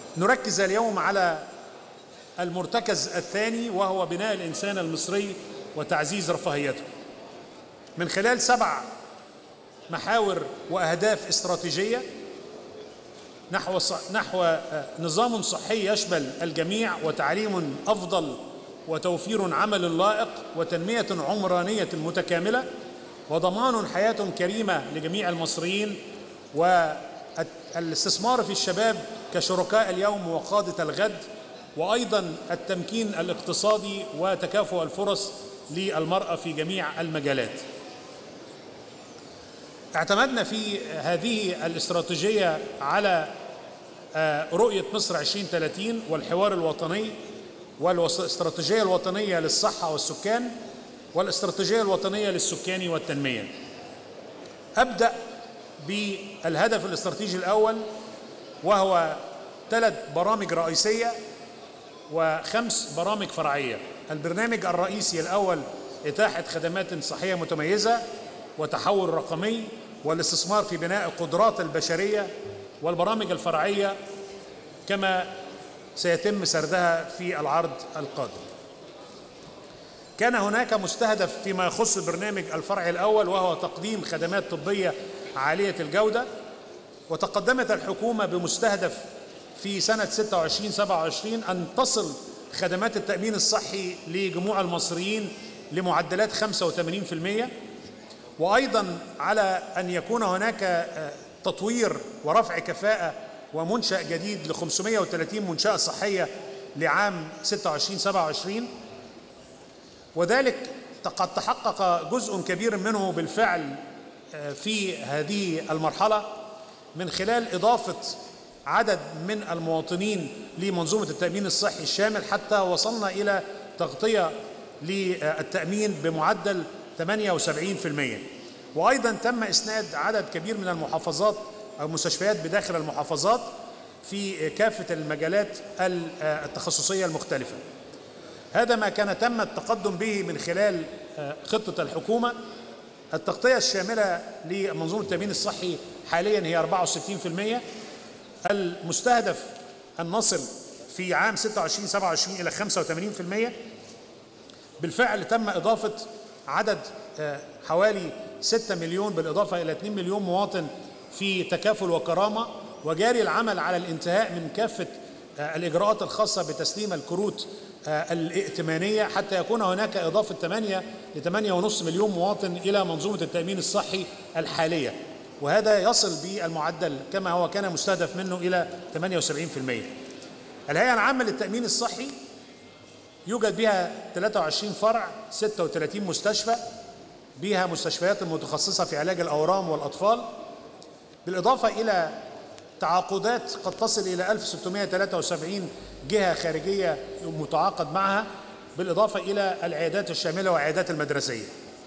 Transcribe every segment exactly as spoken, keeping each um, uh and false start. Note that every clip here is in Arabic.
نركز اليوم على المرتكز الثاني، وهو بناء الإنسان المصري وتعزيز رفاهيته من خلال سبع محاور وأهداف استراتيجية نحو نحو نظام صحي يشمل الجميع، وتعليم أفضل، وتوفير عمل لائق، وتنمية عمرانية متكاملة، وضمان حياة كريمة لجميع المصريين، والاستثمار في الشباب كشركاء اليوم وقادة الغد، وأيضا التمكين الاقتصادي وتكافؤ الفرص للمرأة في جميع المجالات. اعتمدنا في هذه الاستراتيجية على رؤية مصر عشرين ثلاثين والحوار الوطني والاستراتيجية الوطنية للصحة والسكان والاستراتيجية الوطنية للسكان والتنمية. أبدأ بالهدف الاستراتيجي الأول، وهو ثلاث برامج رئيسية وخمس برامج فرعية. البرنامج الرئيسي الأول إتاحة خدمات صحية متميزة وتحول رقمي والاستثمار في بناء القدرات البشرية، والبرامج الفرعية كما سيتم سردها في العرض القادم. كان هناك مستهدف فيما يخص البرنامج الفرعي الأول، وهو تقديم خدمات طبية عالية الجودة، وتقدمت الحكومة بمستهدف في سنة ستة وعشرين سبعة وعشرين أن تصل خدمات التأمين الصحي لجموع المصريين لمعدلات خمسة وثمانين بالمئة، وأيضا على أن يكون هناك تطوير ورفع كفاءة ومنشأ جديد ل خمسمئة وثلاثين منشأة صحية لعام ستة وعشرين سبعة وعشرين، وذلك قد تحقق جزء كبير منه بالفعل في هذه المرحلة من خلال إضافة عدد من المواطنين لمنظومة التأمين الصحي الشامل، حتى وصلنا إلى تغطية للتأمين بمعدل ثمانية وسبعين بالمئة. وأيضا تم إسناد عدد كبير من المحافظات أو المستشفيات بداخل المحافظات في كافة المجالات التخصصية المختلفة. هذا ما كان تم التقدم به من خلال خطة الحكومة. التغطية الشاملة لمنظومة التأمين الصحي حاليا هي أربعة وستين بالمئة. المستهدف أن نصل في عام ستة وعشرين سبعة وعشرين إلى خمسة وثمانين بالمئة. بالفعل تم إضافة عدد حوالي ستة مليون بالإضافة إلى اثنين مليون مواطن في تكافل وكرامة، وجاري العمل على الانتهاء من كافة الإجراءات الخاصة بتسليم الكروت الائتمانية، حتى يكون هناك إضافة ثمانية لثمانية ونصف مليون مواطن إلى منظومة التأمين الصحي الحالية، وهذا يصل بالمعدل كما هو كان مستهدف منه إلى ثمانية وسبعين بالمئة. الهيئة العامة للتأمين الصحي يوجد بها ثلاثة وعشرين فرع، ستة وثلاثين مستشفى، بها مستشفيات متخصصة في علاج الأورام والأطفال، بالإضافة إلى تعاقدات قد تصل إلى ألف وستمئة وثلاثة وسبعين جهة خارجية متعاقد معها، بالإضافة إلى العيادات الشاملة والعيادات المدرسية.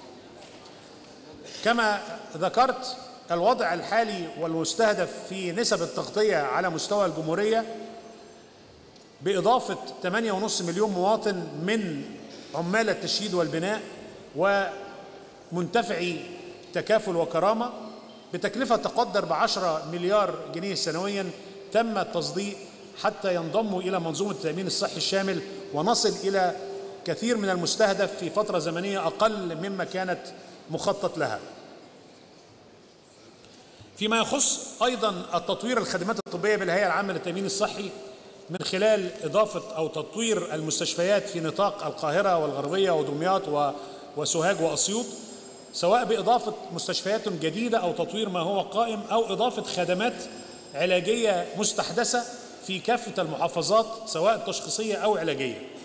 كما ذكرت، الوضع الحالي والمستهدف في نسب التغطية على مستوى الجمهورية بإضافة ثمانية ونصف مليون مواطن من عمال التشييد والبناء ومنتفعي تكافل وكرامة بتكلفة تقدر بعشرة مليار جنيه سنويا، تم التصديق حتى ينضموا إلى منظومة التأمين الصحي الشامل، ونصل إلى كثير من المستهدف في فترة زمنية أقل مما كانت مخطط لها. فيما يخص أيضا التطوير الخدمات الطبية بالهيئة العامة للتأمين الصحي من خلال إضافة أو تطوير المستشفيات في نطاق القاهرة والغربية ودمياط وسوهاج وأسيوط، سواء بإضافة مستشفيات جديدة أو تطوير ما هو قائم، أو إضافة خدمات علاجية مستحدثة في كافة المحافظات سواء تشخيصية أو علاجية.